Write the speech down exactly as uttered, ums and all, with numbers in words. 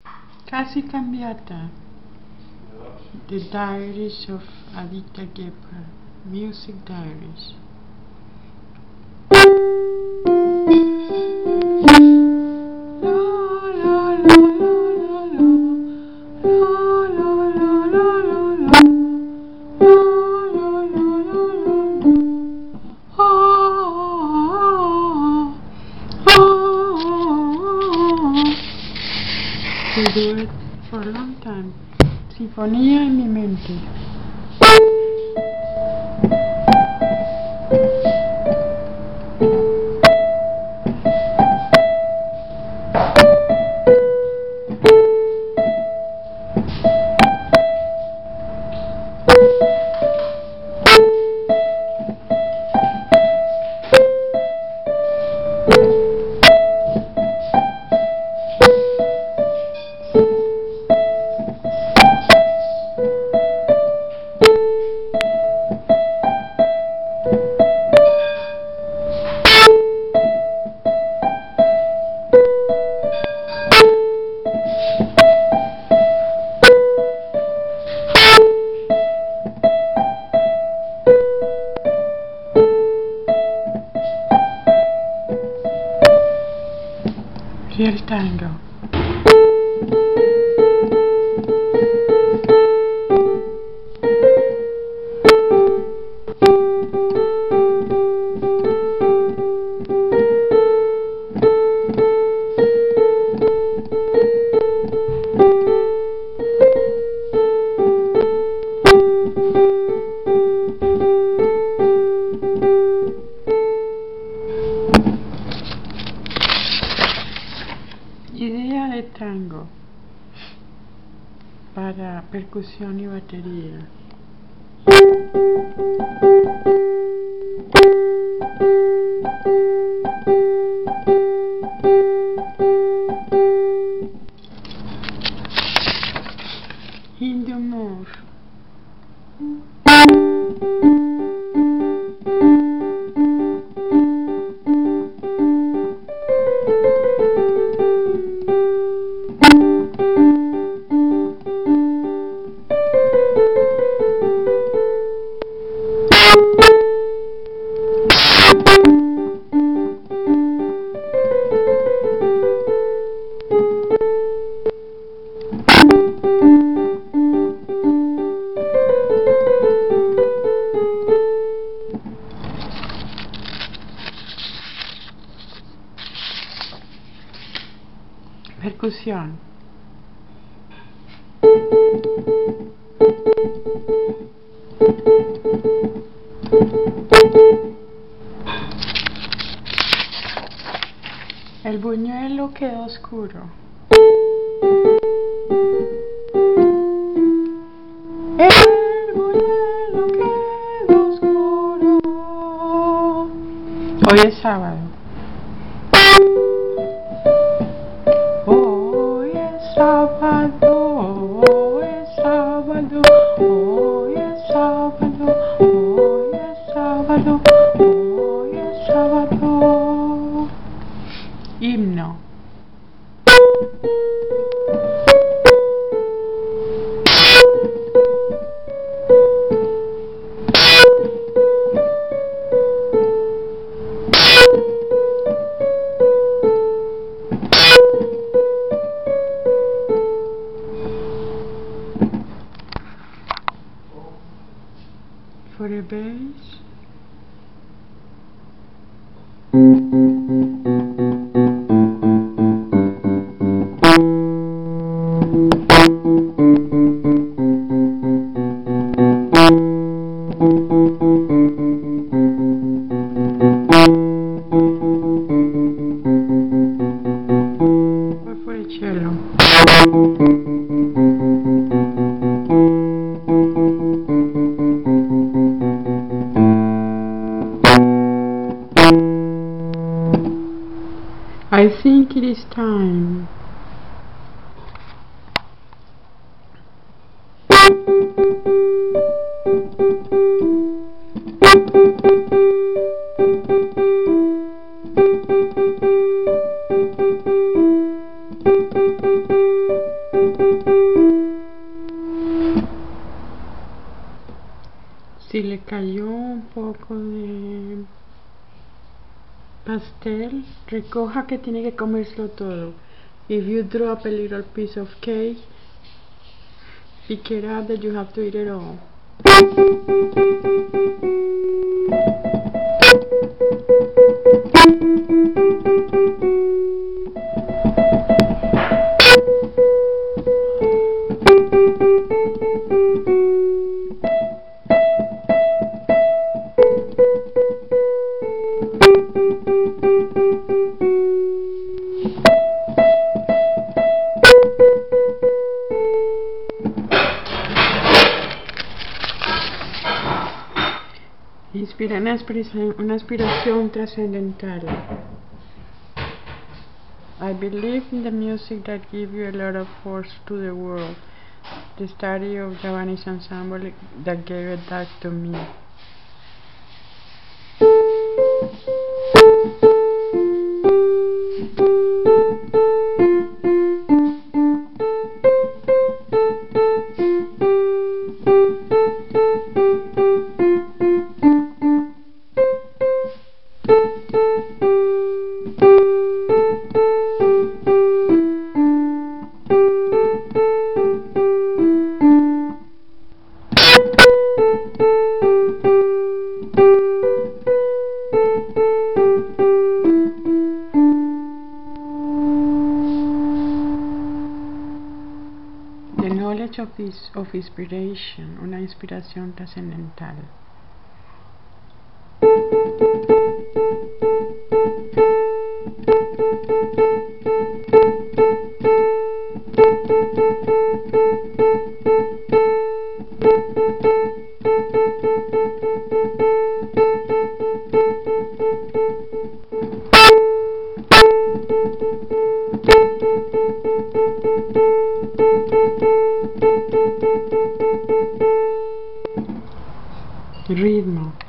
Casi cambiata. The Diaries of Aditya Gephardt. Music Diaries. We do it for a long time. Sinfonía en mi mente. Real tango. Idea de tango para percusión y batería. Indio Moore. Percusión. El buñuelo quedó oscuro. El buñuelo quedó oscuro. Hoy es sábado. Hoy es sábado, hoy es sábado, hoy es sábado, hoy es sábado, hoy es sábado. Himno. For a bass. Or for a cello. I think it is time. Si le cayó un poco de pastel, recoja que tiene que comérselo todo. If you drop a little piece of cake, pick it up that you have to eat it all. Inspira una aspiración, una aspiración trascendental. I believe in the music that gives you a lot of force to the world. The study of Javanese ensemble that gave it back to me. The knowledge of, is, of inspiration, una inspiración trascendental. Ritmo.